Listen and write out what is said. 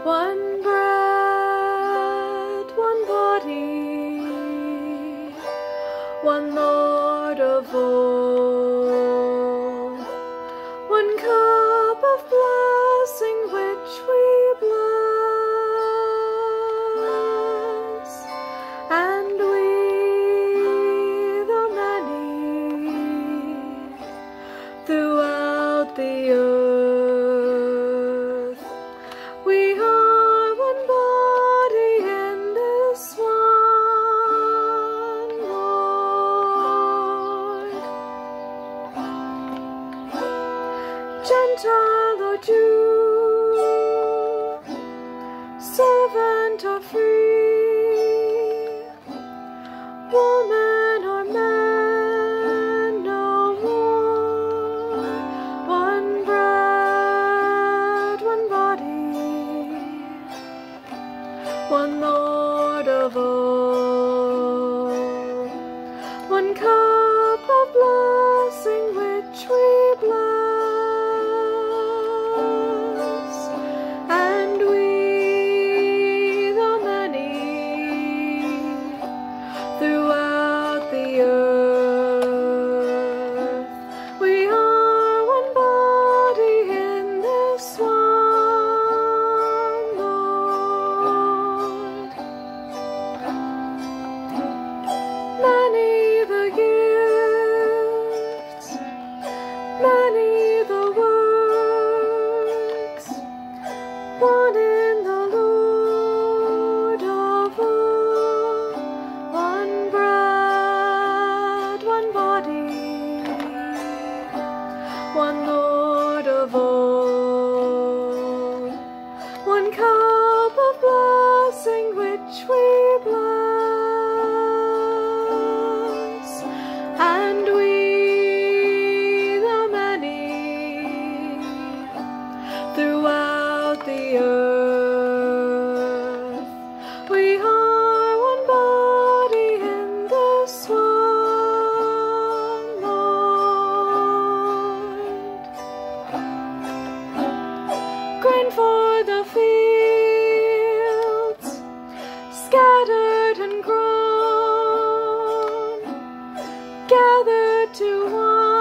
One bread, one body, one Lord of all, one cup of blessing which we bless, and we, the many, throughout the earth, we are one body in this one Lord. Gentile or Jew, servant or free, woman or man, no more. One bread, one body, one Lord of all, one cup of blessing which we bless, and we, the many, throughout the earth, we are one body in this one Lord. Many the gifts, many the works, one in the Lord of all, one bread, one body, one Lord of all, one cup of blessing which we bless, and we, the many, throughout the earth, we are one body in this one Lord. Grain for the fields, scattered and grown, gathered to one